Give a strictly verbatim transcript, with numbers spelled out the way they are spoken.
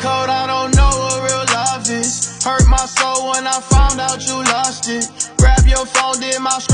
cold, I don't know what real love is. Hurt my soul when I found out you lost it. Grab your phone, did my